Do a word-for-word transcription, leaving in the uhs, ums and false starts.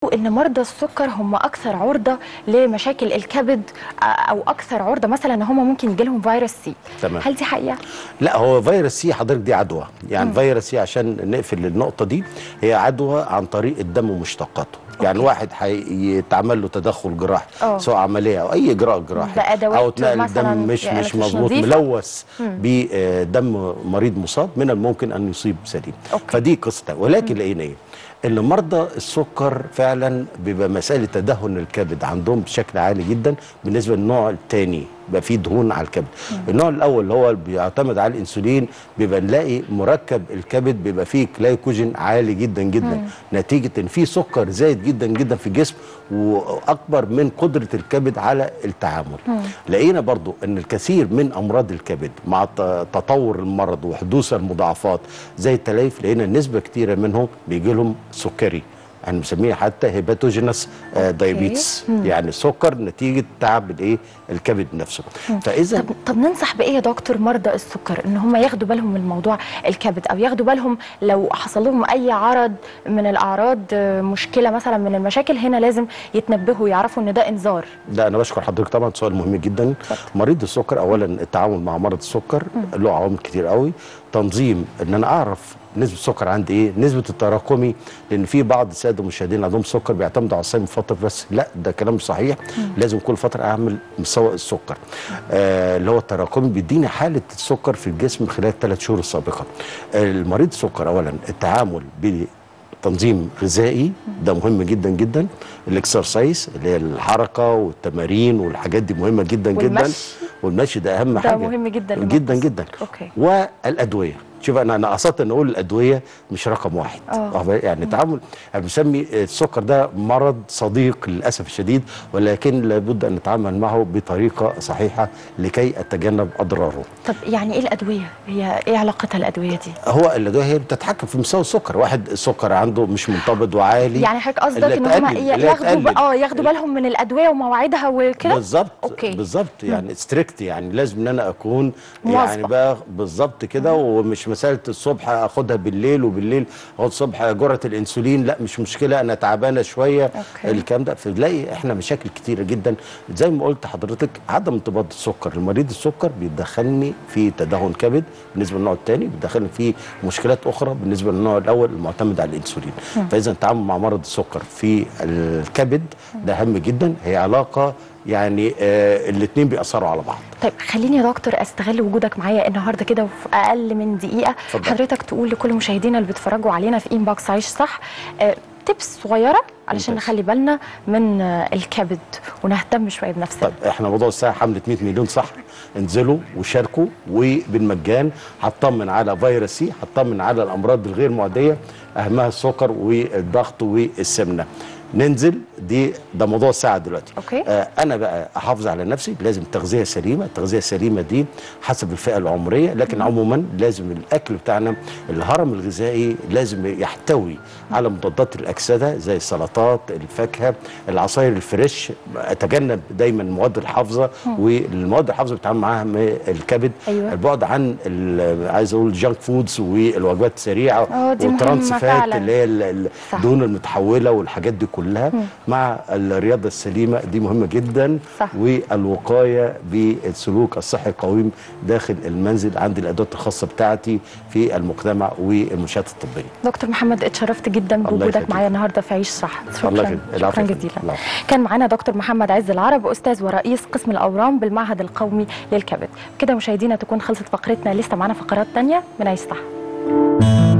ان مرضى السكر هم اكثر عرضه لمشاكل الكبد، او اكثر عرضه مثلا ان هم ممكن يجي لهم فيروس سي. تمام. هل دي حقيقه؟ لا، هو فيروس سي حضرتك دي عدوى، يعني مم. فيروس سي عشان نقفل النقطه دي هي عدوى عن طريق الدم ومشتقاته. يعني أوكي. واحد هيتعمل له تدخل جراحي سواء عمليه او اي اجراء جراحي او تنقل الدم مش يعني مش مظبوط ملوث بدم مريض مصاب، من الممكن ان يصيب سليم. أوكي. فدي قصه، ولكن لقينا ايه؟ ان مرضى السكر فعلا بيبقى مساله تدهن الكبد عندهم بشكل عالي جدا بالنسبه للنوع الثاني، بيبقى فيه دهون على الكبد. مم. النوع الاول اللي هو بيعتمد على الانسولين بيبقى نلاقي مركب الكبد بيبقى فيه جلايكوجين عالي جدا جدا. مم. نتيجه ان فيه سكر زايد جدا جدا في الجسم واكبر من قدره الكبد على التعامل. مم. لقينا برضو ان الكثير من امراض الكبد مع تطور المرض وحدوث المضاعفات زي التليف، لقينا نسبه كثيره منهم بيجي لهم سكري، يعني بنسميه حتى هيباتوجينس دايابيتس، يعني سكر نتيجه تعب الايه الكبد نفسه. فاذا طب, طب ننصح بايه يا دكتور مرضى السكر ان هم ياخدوا بالهم من موضوع الكبد، او ياخدوا بالهم لو حصل لهم اي عرض من الاعراض، مشكله مثلا من المشاكل، هنا لازم يتنبهوا يعرفوا ان ده انذار؟ لا، انا بشكر حضرتك طبعا، سؤال مهم جدا. مريض السكر اولا التعامل مع مرض السكر له عوامل كتير قوي. تنظيم ان انا اعرف نسبه السكر عندي ايه، نسبه التراكمي، لان في بعض الساده المشاهدين عندهم سكر بيعتمدوا على الصيام فتره بس، لا ده كلام مش صحيح. مم. لازم كل فتره اعمل مسوق السكر آه اللي هو التراكمي بيديني حاله السكر في الجسم خلال الثلاث شهور السابقه. المريض السكر اولا التعامل بتنظيم غذائي ده مهم جدا جدا. الاكسرسايز اللي هي الحركه والتمارين والحاجات دي مهمه جدا والمشي. جدا، والمشي ده اهم ده حاجه، ده مهم جدا جدا جدا. أوكي. والادويه، شوف انا انا قصدت ان اقول الادويه مش رقم واحد. أوه. يعني تعامل يعني بنسمي السكر ده مرض صديق للاسف الشديد، ولكن لابد ان نتعامل معه بطريقه صحيحه لكي اتجنب اضراره. طب يعني ايه الادويه؟ هي ايه علاقتها الادويه دي؟ هو الادويه هي بتتحكم في مستوى السكر، واحد السكر عنده مش منضبط وعالي، يعني حضرتك قصدك ان هم ياخدوا اه ياخدوا بالهم من الادويه ومواعيدها وكده؟ بالظبط بالظبط، يعني ستريكت، يعني لازم ان انا اكون موظبة. يعني بقى بالظبط كده، ومش مساله الصبح اخدها بالليل وبالليل اخد الصبح جرعه الانسولين، لا مش مشكله انا تعبانه شويه. أوكي. الكلام ده فبنلاقي احنا مشاكل كتيره جدا زي ما قلت حضرتك. عدم انضباط السكر، المريض السكر بيدخلني في تدهن كبد بالنسبه للنوع الثاني، بيدخلني في مشكلات اخرى بالنسبه للنوع الاول المعتمد على الانسولين. م. فاذا التعامل مع مرض السكر في الكبد ده هام جدا، هي علاقه يعني آه الاثنين بيأثروا على بعض. طيب خليني يا دكتور استغل وجودك معايا النهارده كده وفي اقل من دقيقه، فضل. حضرتك تقول لكل مشاهدينا اللي بيتفرجوا علينا في انبوكس عيش صح آه تبس صغيره علشان نخلي بالنا من آه الكبد ونهتم شويه بنفسنا. طيب احنا موضوع الساعه حمله مئة مليون صح، انزلوا وشاركوا وبالمجان، هتطمن على فيروس سي، هتطمن على الامراض الغير معديه اهمها السكر والضغط والسمنه. ننزل دي ده موضوع الساعه دلوقتي. أوكي. آه انا بقى احافظ على نفسي، لازم تغذيه سليمه، التغذيه السليمه دي حسب الفئه العمريه، لكن مم. عموما لازم الاكل بتاعنا الهرم الغذائي لازم يحتوي على مضادات الاكسده زي السلطات، الفاكهه، العصاير الفريش، اتجنب دايما المواد الحافظه، والمواد الحافظه بتتعامل معاها الكبد. أيوة. البعد عن عايز اقول الجانك فودز والوجبات السريعه والترانسفات اللي هي الدهون المتحوله والحاجات دي كلها، مم. مع الرياضه السليمه دي مهمه جدا. صح. والوقايه بالسلوك الصحي القويم داخل المنزل. عندي الادوات الخاصه بتاعتي في المجتمع والمنشات الطبيه. دكتور محمد اتشرفت جدا بوجودك معايا النهارده في عيش صح. شكرا شكرا جزيلا. كان معانا دكتور محمد عز العرب، استاذ ورئيس قسم الاورام بالمعهد القومي للكبد. كده مشاهدينا تكون خلصت فقرتنا، لسه معانا فقرات ثانيه من عيش صح.